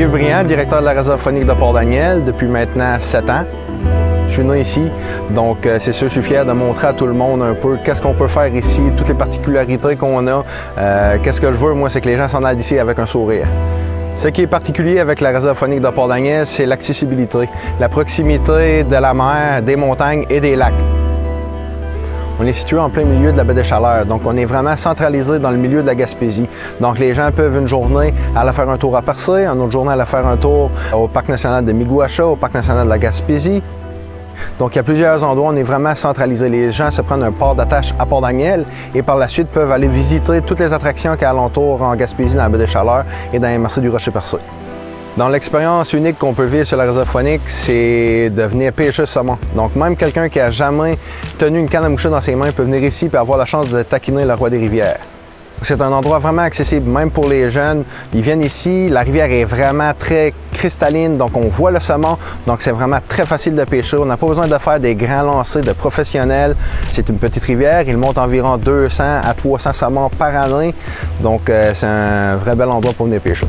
Yves Briand, directeur de la réserve faunique de Port-Daniel depuis maintenant 7 ans. Je suis né ici, donc c'est sûr, je suis fier de montrer à tout le monde un peu qu'est-ce qu'on peut faire ici, toutes les particularités qu'on a. Qu'est-ce que je veux, moi, c'est que les gens s'en aillent d'ici avec un sourire. Ce qui est particulier avec la réserve faunique de Port-Daniel, c'est l'accessibilité, la proximité de la mer, des montagnes et des lacs. On est situé en plein milieu de la baie des Chaleurs, donc on est vraiment centralisé dans le milieu de la Gaspésie. Donc les gens peuvent une journée aller faire un tour à Percé, une autre journée aller faire un tour au Parc national de Miguacha, au Parc national de la Gaspésie. Donc il y a plusieurs endroits où on est vraiment centralisé. Les gens se prennent un port d'attache à Port-Daniel et par la suite peuvent aller visiter toutes les attractions qu'il y a alentour en Gaspésie, dans la baie des Chaleurs et dans les massifs du Rocher-Percé. Donc l'expérience unique qu'on peut vivre sur la réserve faunique, c'est de venir pêcher ce saumon. Donc même quelqu'un qui n'a jamais tenu une canne à moucher dans ses mains peut venir ici et avoir la chance de taquiner le roi des rivières. C'est un endroit vraiment accessible, même pour les jeunes. Ils viennent ici, la rivière est vraiment très cristalline, donc on voit le saumon, donc c'est vraiment très facile de pêcher. On n'a pas besoin de faire des grands lancers de professionnels. C'est une petite rivière, il monte environ 200 à 300 saumons par année, donc c'est un vrai bel endroit pour venir pêcher.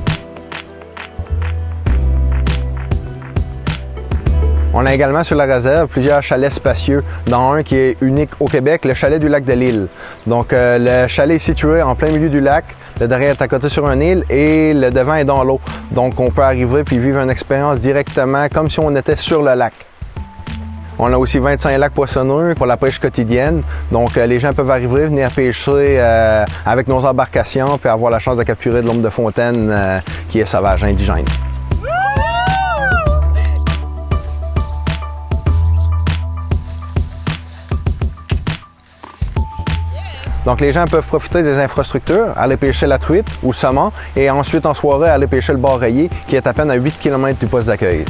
On a également sur la réserve plusieurs chalets spacieux, dont un qui est unique au Québec, le chalet du lac de l'Île. Donc le chalet est situé en plein milieu du lac, le derrière est à côté sur une île et le devant est dans l'eau. Donc on peut arriver puis vivre une expérience directement comme si on était sur le lac. On a aussi 25 lacs poissonneux pour la pêche quotidienne. Donc les gens peuvent arriver, venir pêcher avec nos embarcations puis avoir la chance de capturer de l'ombre de fontaine qui est sauvage, indigène. Donc les gens peuvent profiter des infrastructures, aller pêcher la truite ou le saumon et ensuite en soirée aller pêcher le bar rayé qui est à peine à 8 km du poste d'accueil.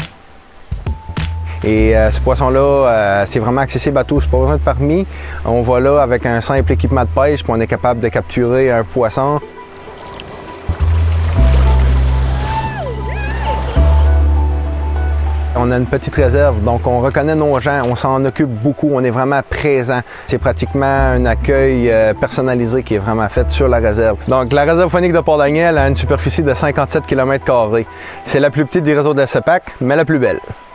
Et ce poisson-là, c'est vraiment accessible à tous, pas besoin de permis. On va là avec un simple équipement de pêche puis on est capable de capturer un poisson. On a une petite réserve, donc on reconnaît nos gens, on s'en occupe beaucoup, on est vraiment présent. C'est pratiquement un accueil personnalisé qui est vraiment fait sur la réserve. Donc la réserve faunique de Port-Daniel a une superficie de 57 km². C'est la plus petite du réseau de la CEPAC, mais la plus belle.